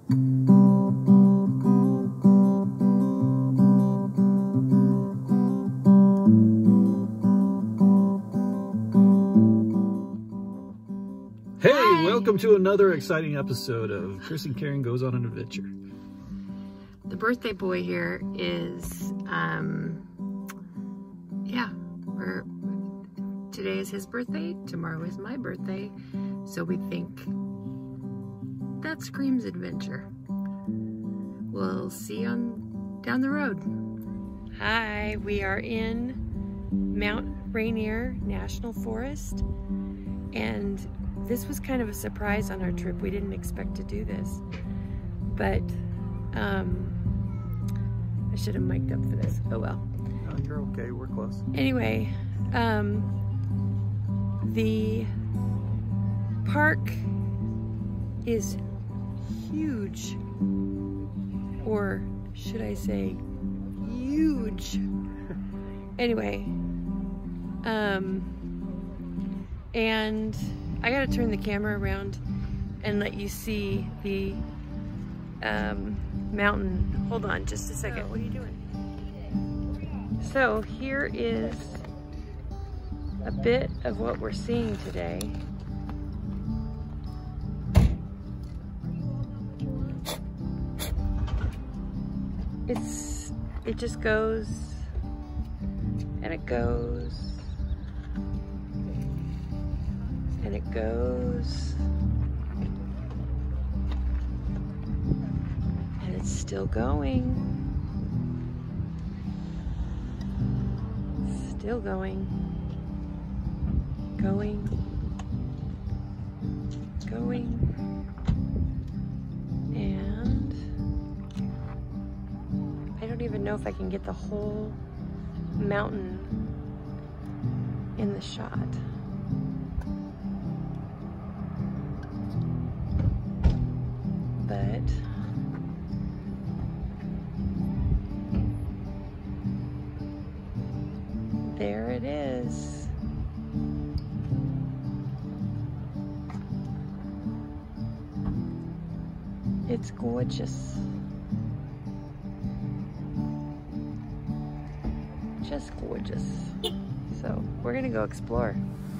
Hey, welcome to another exciting episode of Chris and Karin Goes on an Adventure. The birthday boy here is, today is his birthday, tomorrow is my birthday, so we think that screams adventure. We'll see you down the road. Hi, we are in Mount Rainier National Forest, and this was kind of a surprise on our trip. We didn't expect to do this, but I should have mic'd up for this. Oh well. No, you're okay, we're close. Anyway, the park is huge, or should I say huge. Anyway, and I gotta turn the camera around and let you see the mountain. Hold on just a second. Oh, what are you doing? So here is a bit of what we're seeing today. It just goes and it goes and it goes and it's still going, still going, going, and I don't even know if I can get the whole mountain in the shot. But there it is. It's gorgeous. Just gorgeous. So we're gonna go explore.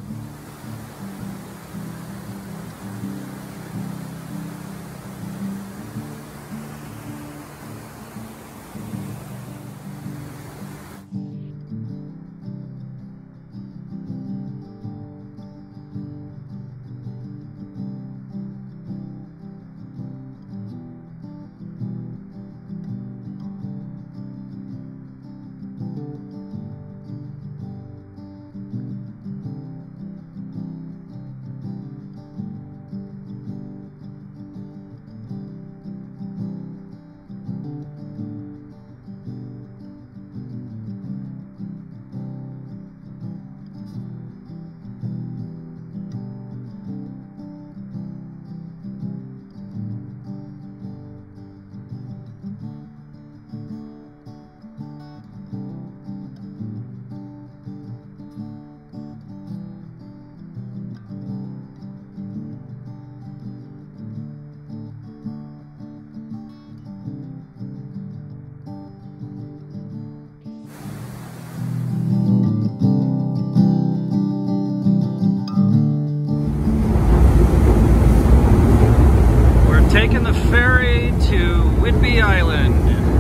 Taking the ferry to Whidbey Island.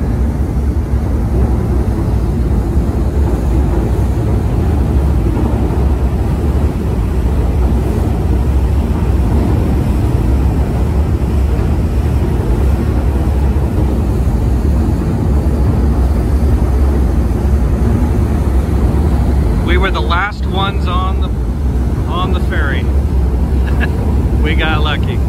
We were the last ones on the ferry. We got lucky.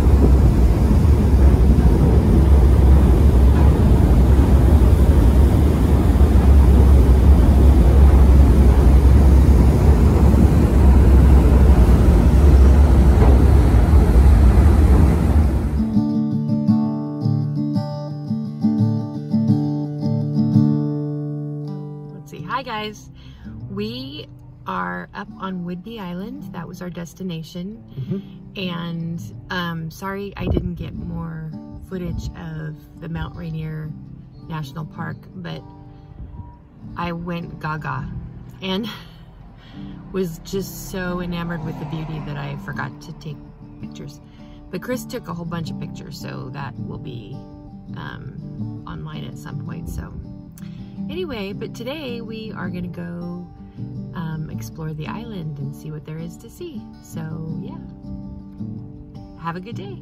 Hi guys, we are up on Whidbey Island. That was our destination. And sorry I didn't get more footage of the Mount Rainier National Park, but I went gaga and was just so enamored with the beauty that I forgot to take pictures. But Chris took a whole bunch of pictures, so that will be online at some point. So anyway, but today we are gonna go explore the island and see what there is to see. So yeah, have a good day.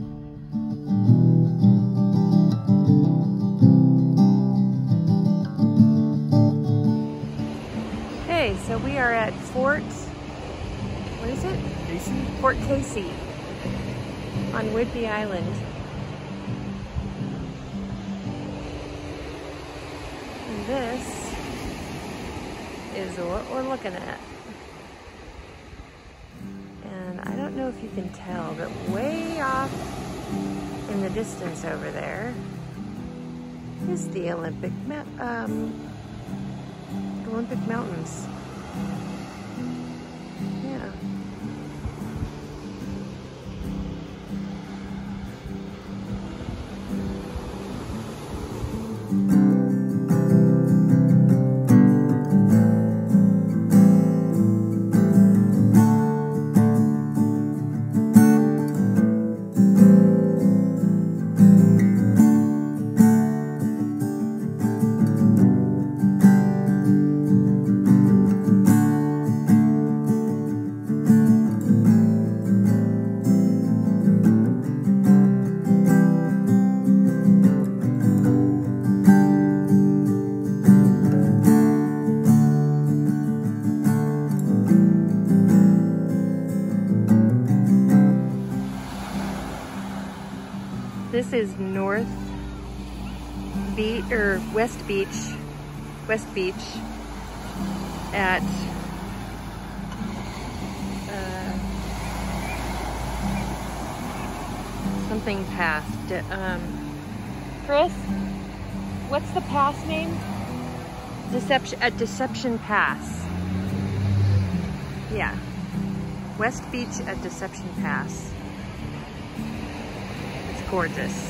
Okay, so we are at Fort, what is it? Casey? Fort Casey on Whidbey Island. And this is what we're looking at. And I don't know if you can tell, but way off in the distance over there is the Olympic Mountains. Yeah. This is West Beach at something past. Chris, what's the pass name? Deception Pass. Yeah, West Beach at Deception Pass. It's gorgeous.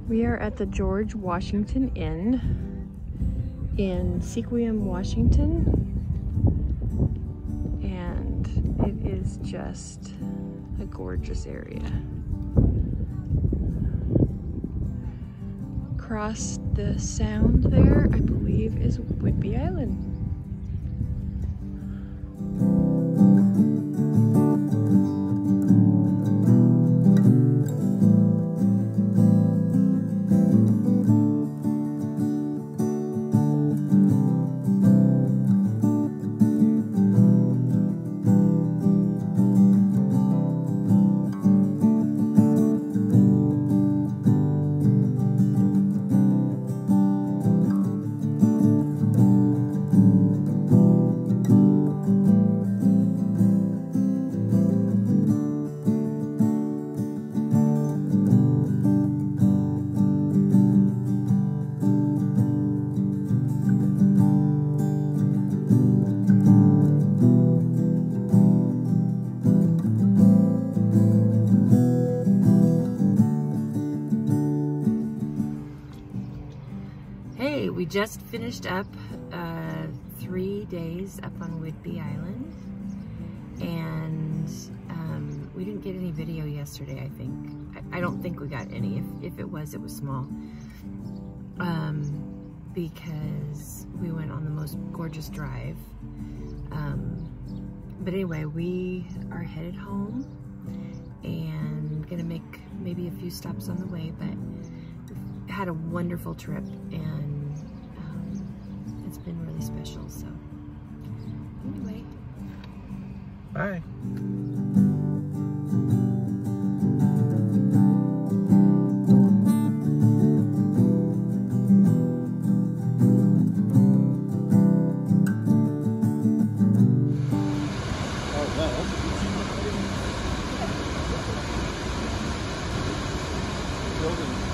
We are at the George Washington Inn in Sequoia, Washington, and it is just a gorgeous area. Across the sound there, I believe, is Whidbey Island. We just finished up 3 days up on Whidbey Island, and we didn't get any video yesterday, I think. I don't think we got any. If it was small. Because we went on the most gorgeous drive. But anyway, we are headed home and gonna make maybe a few stops on the way, but we've had a wonderful trip, and it's been really special. So anyway, bye. Building.